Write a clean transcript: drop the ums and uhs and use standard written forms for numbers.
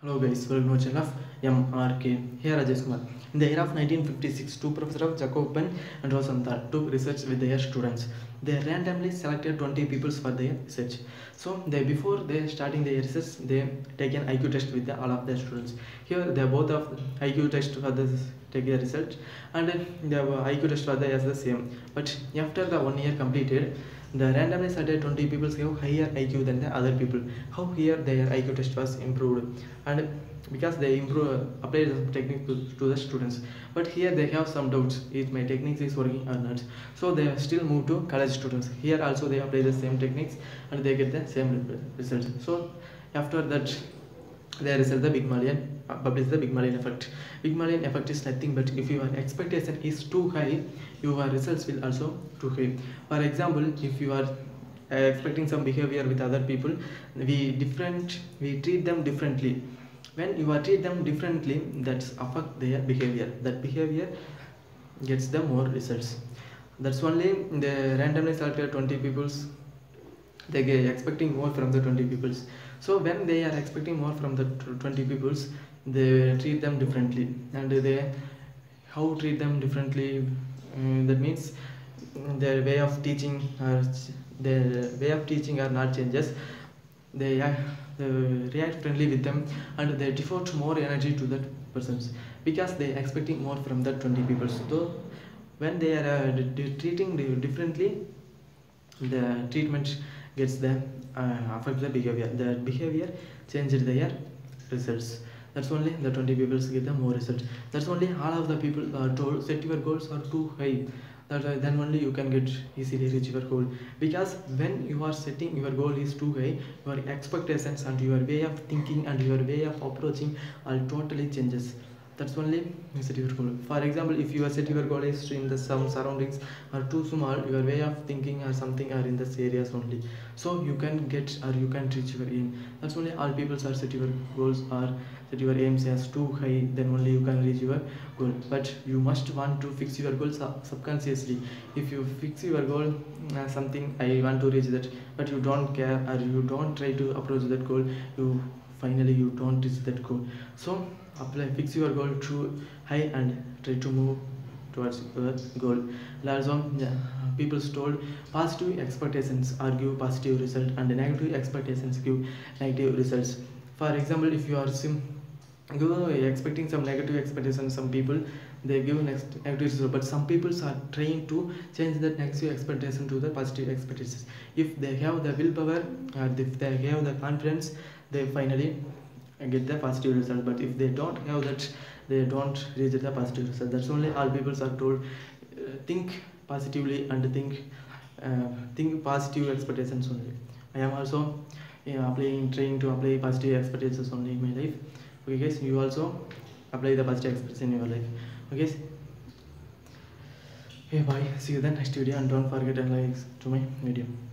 Hello guys, welcome to channel of MRK. Here Rajesh Kumar. In the year of 1956, two professors of Jacoben and Rosenthal took research with their students. They randomly selected 20 people for their research. So before they starting their research, they take an IQ test with all of their students. Here they both of IQ test for the take their research, and the IQ test for the as the same. But after the 1 year completed, the randomly selected 20 people have higher IQ than the other people. How here their IQ test was improved, and because they applied the technique to the students. But here they have some doubts if my techniques is working or not. So they still move to college students. Here also they apply the same techniques and they get the same results. So after that they result the publish the Pygmalion effect. Pygmalion effect is nothing but if your expectation is too high, your results will also too high. For example, if you are expecting some behavior with other people, we treat them differently. When you treat them differently, that's affect their behavior. That behavior gets them more results. That's only the randomly selected 20 people's they get expecting more from the 20 peoples. So when they are expecting more from the 20 peoples, they treat them differently, and they how treat them differently, that means their way of teaching are not changes. They react friendly with them, and they devote more energy to that persons because they expecting more from the 20 people. So when they are treating differently, the treatment gets them affect the behavior. The behavior changed their results. That's only the 20 people get the more results. That's only all of the people are told set your goals are too high. Then only you can get easily reach your goal. Because when you are setting your goal is too high, your expectations and your way of thinking and your way of approaching all totally changes. That's only you set your goal. For example, if you are set your goal is in the some surroundings are too small, your way of thinking or something are in this areas only. So you can get or you can reach your aim. That's only all people are set your goals or set your aims as too high, then only you can reach your goal. But you must want to fix your goals subconsciously. If you fix your goal something I want to reach that, but you don't care or you don't try to approach that goal, you don't reach that goal. So fix your goal too high and try to move towards your goal. And also people told positive expectations are give positive result and negative expectations give negative results. For example, if you are expecting some negative expectations, some people they give negative result, but some people are trying to change that negative expectation to the positive expectations. If they have the willpower, if they have the confidence, they finally get the positive result. But if they don't have that, they don't reach the positive result. That's only all people are told think positively and think positive expectations only. I am also trying to apply positive expectations only in my life. Okay guys, you also apply the positive expectations in your life. Okay guys, hey bye, see you then next video, and don't forget to like to my video.